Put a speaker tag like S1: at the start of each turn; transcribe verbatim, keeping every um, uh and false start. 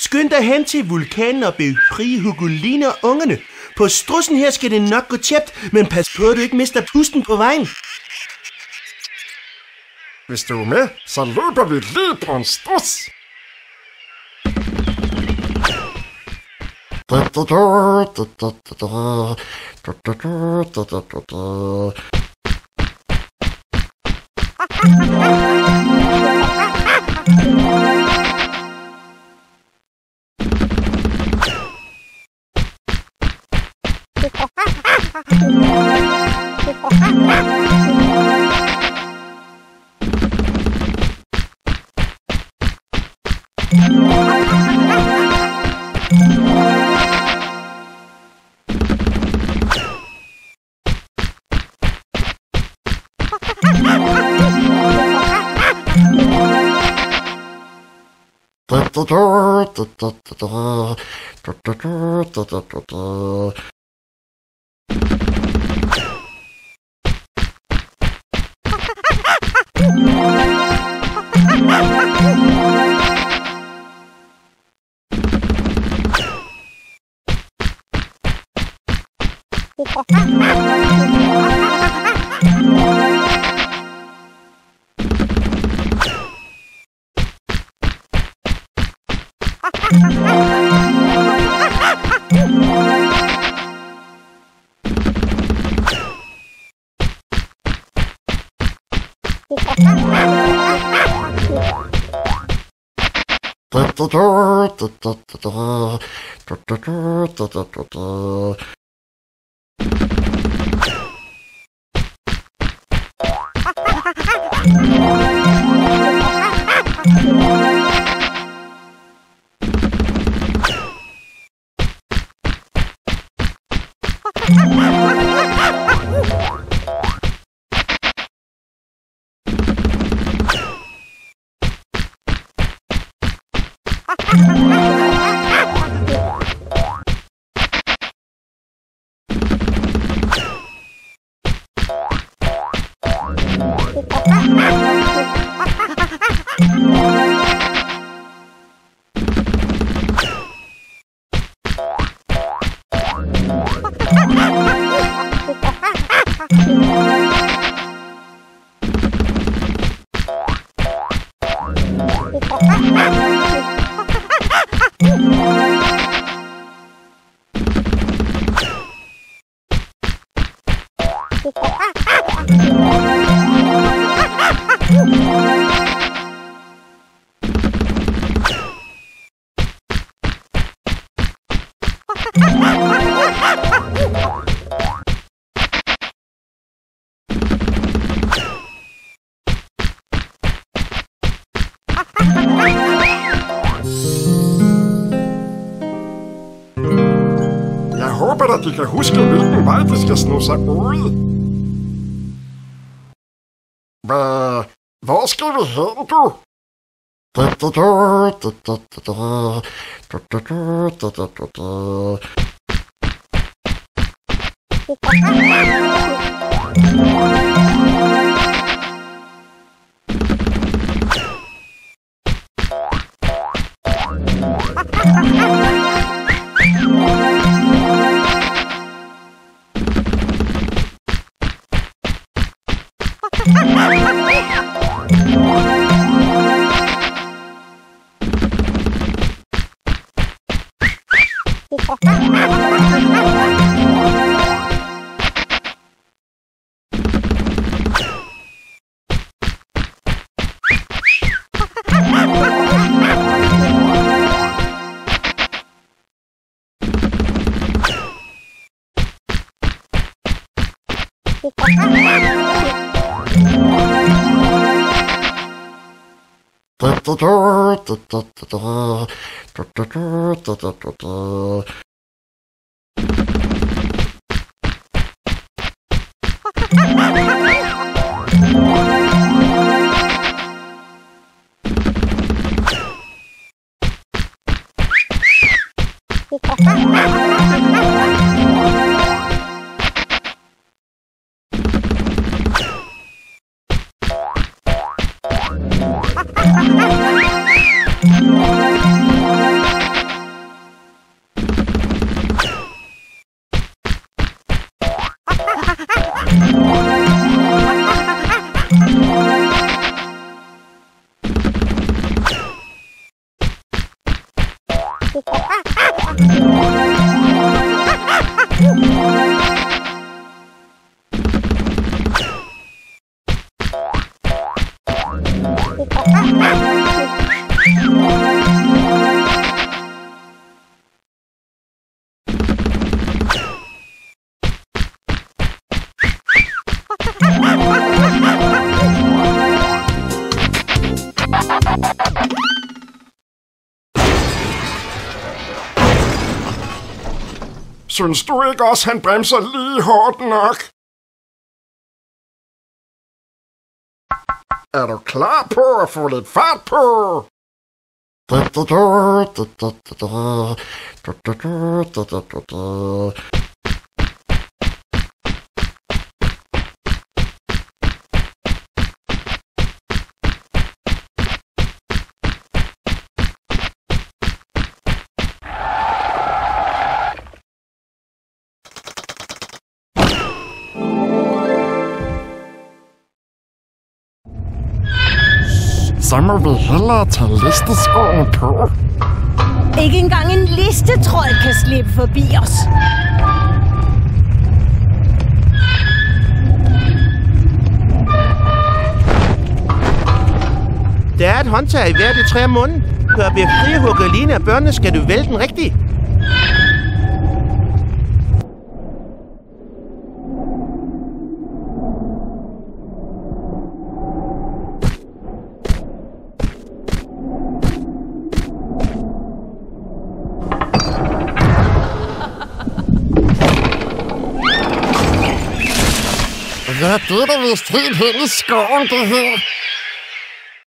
S1: Skynd dig hen til vulkanen og befri Hugolin og ungerne. På strudsen her skal det nok gå tjept, men pas på, at du ikke mister pusten på vejen.
S2: Hvis du er med, så løber vi lige på en struds. Jeg håber, at de kan huske, hvilken vej de skal sno sig ud. Hvad? Hvor skal vi hen, du? Synes du ikke også, han bremser lige hårdt nok? Er du klar på at få lidt fart på? Så må vi hellere tage listeskoene på.
S3: Ikke engang en listetrold kan slippe forbi os.
S1: Der er et håndtag i hvert i tre måneder. For at befri Huggelina af børnene, skal du vælge den rigtige.
S2: Ja, det er da vist helt hen i skoven, det her.